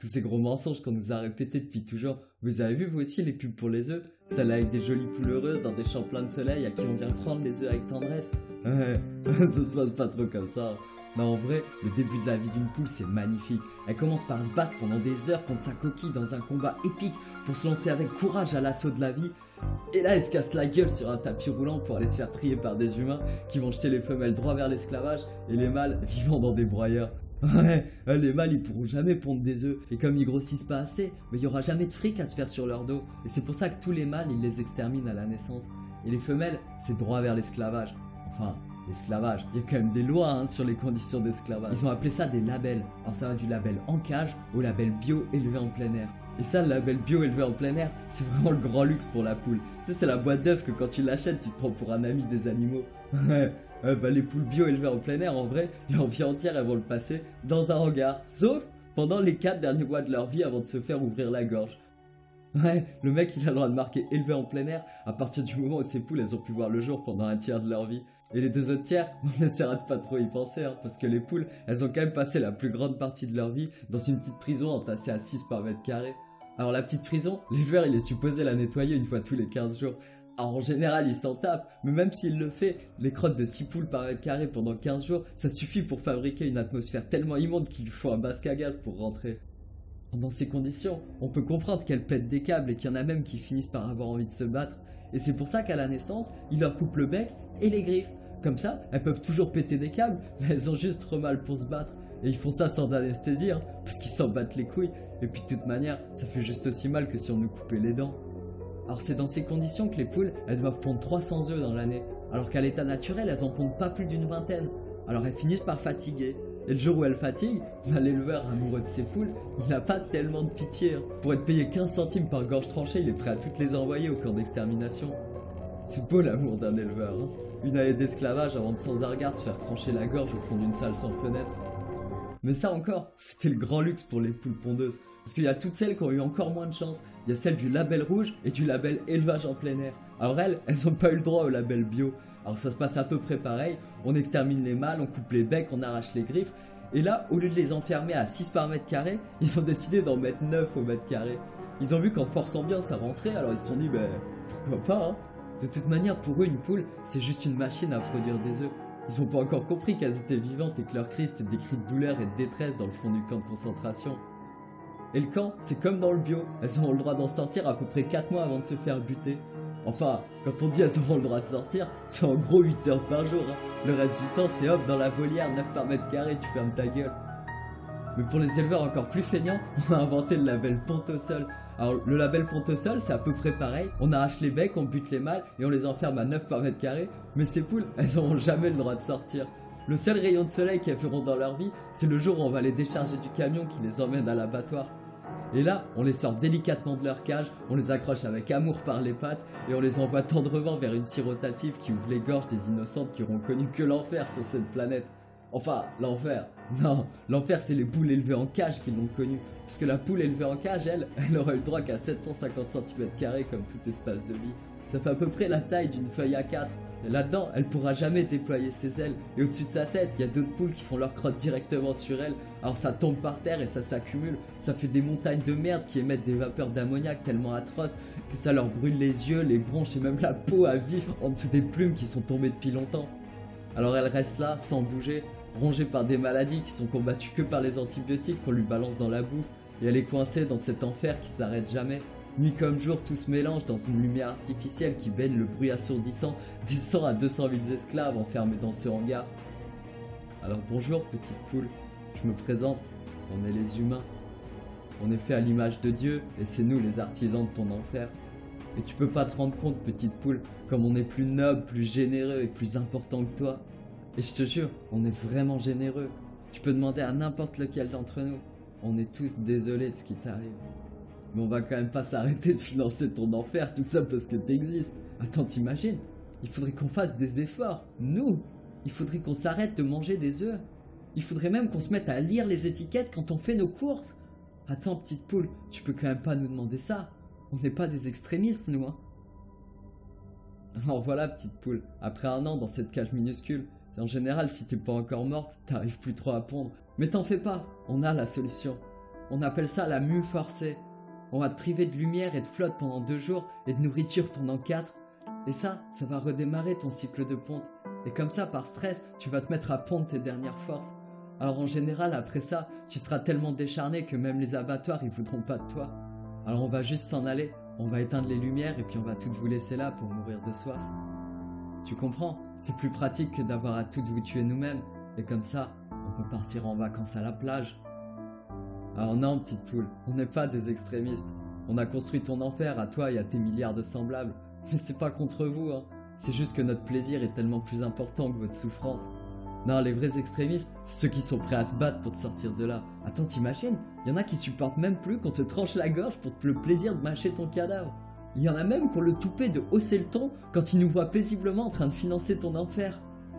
Tous ces gros mensonges qu'on nous a répétés depuis toujours. Vous avez vu vous aussi les pubs pour les œufs? Celles-là avec des jolies poules heureuses dans des champs pleins de soleil à qui on vient prendre les œufs avec tendresse. Ouais, ça se passe pas trop comme ça. Mais en vrai, le début de la vie d'une poule c'est magnifique. Elle commence par se battre pendant des heures contre sa coquille dans un combat épique pour se lancer avec courage à l'assaut de la vie. Et là elle se casse la gueule sur un tapis roulant pour aller se faire trier par des humains qui vont jeter les femelles droit vers l'esclavage et les mâles vivant dans des broyeurs. Ouais, les mâles ils pourront jamais pondre des œufs et comme ils grossissent pas assez, mais il y aura jamais de fric à se faire sur leur dos. Et c'est pour ça que tous les mâles ils les exterminent à la naissance. Et les femelles c'est droit vers l'esclavage. Enfin, l'esclavage, il y a quand même des lois sur les conditions d'esclavage. Ils ont appelé ça des labels. Alors ça va du label en cage au label bio élevé en plein air. Et ça, le label bio élevé en plein air, c'est vraiment le grand luxe pour la poule. Tu sais, c'est la boîte d'œufs que quand tu l'achètes, tu te prends pour un ami des animaux. Bah les poules bio élevées en plein air, en vrai, leur vie entière, elles vont le passer dans un hangar. Sauf pendant les 4 derniers mois de leur vie avant de se faire ouvrir la gorge. Ouais, le mec il a le droit de marquer élevé en plein air à partir du moment où ces poules elles ont pu voir le jour pendant un tiers de leur vie. Et les 2 autres tiers, on essaiera de pas trop y penser parce que les poules elles ont quand même passé la plus grande partie de leur vie dans une petite prison entassée à 6 par mètre carré. Alors la petite prison, l'éleveur il est supposé la nettoyer une fois tous les 15 jours. Alors en général il s'en tape, mais même s'il le fait, les crottes de 6 poules par mètre carré pendant 15 jours, ça suffit pour fabriquer une atmosphère tellement immonde qu'il lui faut un basque à gaz pour rentrer. Dans ces conditions, on peut comprendre qu'elles pètent des câbles et qu'il y en a même qui finissent par avoir envie de se battre. Et c'est pour ça qu'à la naissance, ils leur coupent le bec et les griffes. Comme ça, elles peuvent toujours péter des câbles, mais elles ont juste trop mal pour se battre. Et ils font ça sans anesthésie, parce qu'ils s'en battent les couilles. Et puis de toute manière, ça fait juste aussi mal que si on nous coupait les dents. Alors c'est dans ces conditions que les poules, elles doivent pondre 300 œufs dans l'année. Alors qu'à l'état naturel, elles en pondent pas plus d'une vingtaine. Alors elles finissent par fatiguer. Et le jour où elles fatiguent, l'éleveur amoureux de ses poules, il n'a pas tellement de pitié. Pour être payé 15 centimes par gorge tranchée, il est prêt à toutes les envoyer au camp d'extermination. C'est beau l'amour d'un éleveur. Une année d'esclavage avant de sans regard se faire trancher la gorge au fond d'une salle sans fenêtre. Mais ça encore, c'était le grand luxe pour les poules pondeuses. Parce qu'il y a toutes celles qui ont eu encore moins de chance. Il y a celles du label rouge et du label élevage en plein air. Alors elles ont pas eu le droit au label bio. Alors ça se passe à peu près pareil. On extermine les mâles, on coupe les becs, on arrache les griffes. Et là, au lieu de les enfermer à 6 par mètre carré, ils ont décidé d'en mettre 9 au mètre carré. Ils ont vu qu'en forçant bien ça rentrait, alors ils se sont dit, pourquoi pas De toute manière, pour eux, une poule, c'est juste une machine à produire des œufs. Ils ont pas encore compris qu'elles étaient vivantes et que leurs cris étaient des cris de douleur et de détresse dans le fond du camp de concentration. Et le camp, c'est comme dans le bio, elles auront le droit d'en sortir à peu près 4 mois avant de se faire buter. Enfin, quand on dit elles auront le droit de sortir, c'est en gros 8 heures par jour. Le reste du temps, c'est hop, dans la volière, 9 par mètre carré, tu fermes ta gueule. Mais pour les éleveurs encore plus feignants, on a inventé le label ponte au sol. Alors le label ponte au sol, c'est à peu près pareil. On arrache les becs, on bute les mâles et on les enferme à 9 par mètre carré. Mais ces poules, elles auront jamais le droit de sortir. Le seul rayon de soleil qu'elles feront dans leur vie, c'est le jour où on va les décharger du camion qui les emmène à l'abattoir. Et là, on les sort délicatement de leur cage, on les accroche avec amour par les pattes et on les envoie tendrement vers une scie rotative qui ouvre les gorges des innocentes qui auront connu que l'enfer sur cette planète. Enfin, l'enfer. Non, l'enfer c'est les poules élevées en cage qui l'ont connu. Puisque la poule élevée en cage, elle aura eu le droit qu'à 750 cm² comme tout espace de vie. Ça fait à peu près la taille d'une feuille A4. Et là-dedans, elle pourra jamais déployer ses ailes. Et au-dessus de sa tête, il y a d'autres poules qui font leur crotte directement sur elle. Alors ça tombe par terre et ça s'accumule. Ça fait des montagnes de merde qui émettent des vapeurs d'ammoniac tellement atroces que ça leur brûle les yeux, les bronches et même la peau à vif en dessous des plumes qui sont tombées depuis longtemps. Alors elle reste là, sans bouger, rongée par des maladies qui sont combattues que par les antibiotiques qu'on lui balance dans la bouffe. Et elle est coincée dans cet enfer qui s'arrête jamais. Nuit comme jour, tout se mélange dans une lumière artificielle qui baigne le bruit assourdissant des 100 à 200 000 esclaves enfermés dans ce hangar. Alors bonjour petite poule, je me présente, on est les humains. On est fait à l'image de Dieu et c'est nous les artisans de ton enfer. Et tu peux pas te rendre compte petite poule, comme on est plus noble, plus généreux et plus important que toi. Et je te jure, on est vraiment généreux. Tu peux demander à n'importe lequel d'entre nous. On est tous désolés de ce qui t'arrive. Mais on va quand même pas s'arrêter de financer ton enfer, tout ça parce que t'existes. Attends, t'imagines? Il faudrait qu'on fasse des efforts, nous. Il faudrait qu'on s'arrête de manger des œufs. Il faudrait même qu'on se mette à lire les étiquettes quand on fait nos courses. Attends, petite poule, tu peux quand même pas nous demander ça. On n'est pas des extrémistes, nous, Alors voilà, petite poule, après 1 an dans cette cage minuscule, en général, si t'es pas encore morte, t'arrives plus trop à pondre. Mais t'en fais pas, on a la solution. On appelle ça la mue forcée. On va te priver de lumière et de flotte pendant 2 jours et de nourriture pendant 4. Et ça va redémarrer ton cycle de ponte. Et comme ça, par stress, tu vas te mettre à pondre tes dernières forces. Alors en général, après ça, tu seras tellement décharné que même les abattoirs, ils voudront pas de toi. Alors on va juste s'en aller, on va éteindre les lumières et puis on va toutes vous laisser là pour mourir de soif. Tu comprends? C'est plus pratique que d'avoir à toutes vous tuer nous-mêmes. Et comme ça, on peut partir en vacances à la plage. Alors non, petite poule, on n'est pas des extrémistes. On a construit ton enfer à toi et à tes milliards de semblables. Mais c'est pas contre vous, hein. C'est juste que notre plaisir est tellement plus important que votre souffrance. Non, les vrais extrémistes, c'est ceux qui sont prêts à se battre pour te sortir de là. Attends, t'imagines? Il y en a qui supportent même plus qu'on te tranche la gorge pour le plaisir de mâcher ton cadavre. Il y en a même qui ont le toupet de hausser le ton quand ils nous voient paisiblement en train de financer ton enfer.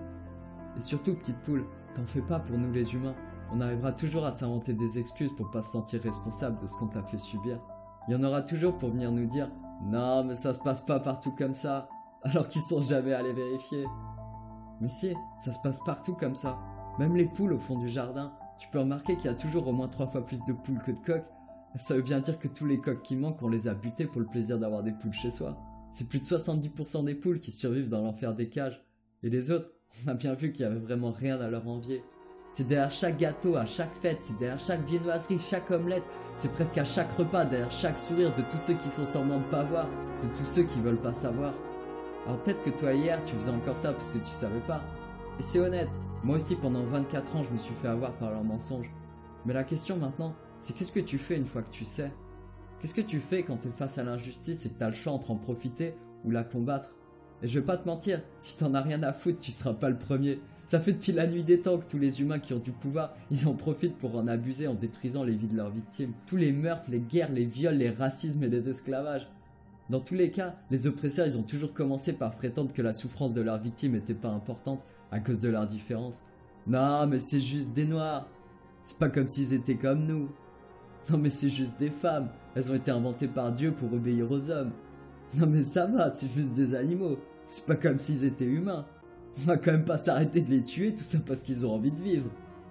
Et surtout, petite poule, t'en fais pas pour nous les humains. On arrivera toujours à s'inventer des excuses pour pas se sentir responsable de ce qu'on t'a fait subir. Il y en aura toujours pour venir nous dire « Non, mais ça se passe pas partout comme ça », alors qu'ils sont jamais allés vérifier. Mais si, ça se passe partout comme ça. Même les poules au fond du jardin. Tu peux remarquer qu'il y a toujours au moins 3 fois plus de poules que de coqs. Ça veut bien dire que tous les coqs qui manquent, on les a butés pour le plaisir d'avoir des poules chez soi. C'est plus de 70% des poules qui survivent dans l'enfer des cages. Et les autres, on a bien vu qu'il y avait vraiment rien à leur envier. C'est derrière chaque gâteau, à chaque fête, c'est derrière chaque viennoiserie, chaque omelette, c'est presque à chaque repas, derrière chaque sourire de tous ceux qui font semblant de pas voir, de tous ceux qui veulent pas savoir. Alors peut-être que toi hier, tu faisais encore ça parce que tu savais pas. Et c'est honnête, moi aussi pendant 24 ans, je me suis fait avoir par leurs mensonges. Mais la question maintenant, c'est qu'est-ce que tu fais une fois que tu sais? Qu'est-ce que tu fais quand t'es face à l'injustice et que t'as le choix entre en profiter ou la combattre? Et je vais pas te mentir, si t'en as rien à foutre, tu seras pas le premier. Ça fait depuis la nuit des temps que tous les humains qui ont du pouvoir, ils en profitent pour en abuser en détruisant les vies de leurs victimes. Tous les meurtres, les guerres, les viols, les racismes et les esclavages. Dans tous les cas, les oppresseurs, ils ont toujours commencé par prétendre que la souffrance de leurs victimes était pas importante à cause de leur différence. Non, mais c'est juste des noirs. C'est pas comme s'ils étaient comme nous. Non, mais c'est juste des femmes. Elles ont été inventées par Dieu pour obéir aux hommes. Non, mais ça va, c'est juste des animaux. C'est pas comme s'ils étaient humains. On va quand même pas s'arrêter de les tuer, tout ça parce qu'ils ont envie de vivre.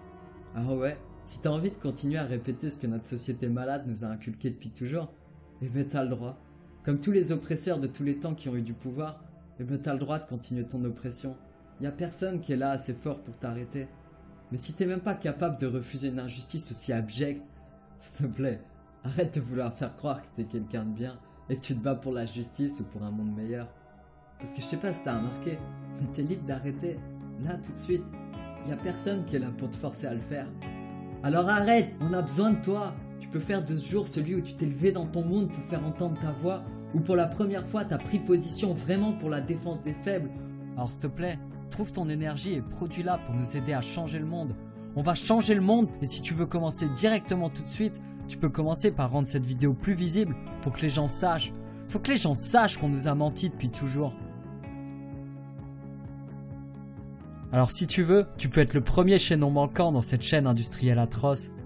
Alors ouais, si t'as envie de continuer à répéter ce que notre société malade nous a inculqué depuis toujours, eh ben t'as le droit. Comme tous les oppresseurs de tous les temps qui ont eu du pouvoir, eh ben t'as le droit de continuer ton oppression. Y a personne qui est là assez fort pour t'arrêter. Mais si t'es même pas capable de refuser une injustice aussi abjecte, s'il te plaît, arrête de vouloir faire croire que t'es quelqu'un de bien et que tu te bats pour la justice ou pour un monde meilleur. Parce que je sais pas si t'as remarqué, mais t'es libre d'arrêter, là tout de suite. Y a personne qui est là pour te forcer à le faire. Alors arrête, on a besoin de toi. Tu peux faire de ce jour celui où tu t'es levé dans ton monde pour faire entendre ta voix, ou pour la première fois t'as pris position vraiment pour la défense des faibles. Alors s'il te plaît, trouve ton énergie et produis-la pour nous aider à changer le monde. On va changer le monde et si tu veux commencer directement tout de suite, tu peux commencer par rendre cette vidéo plus visible pour que les gens sachent. Faut que les gens sachent qu'on nous a menti depuis toujours. Alors si tu veux, tu peux être le premier chaînon manquant dans cette chaîne industrielle atroce.